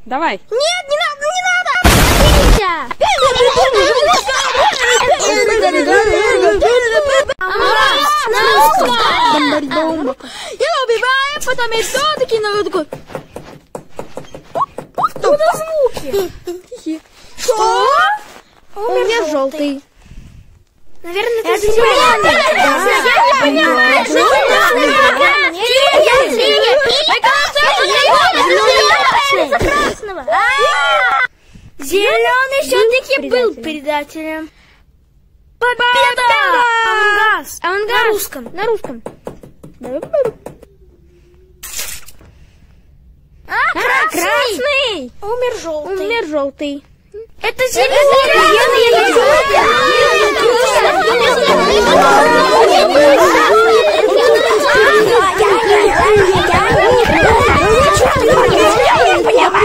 Давай. Нет, не надо, не надо! Я убиваю, потом и все-таки надо такой... Что за звуки? Что? Умер желтый. Наверное, это зеленый. Я не понимаю. Зеленый все-таки был предателем. Победа! Авангаз. На русском. На русском. Красный. Умер желтый. Умер желтый. Это зеленый.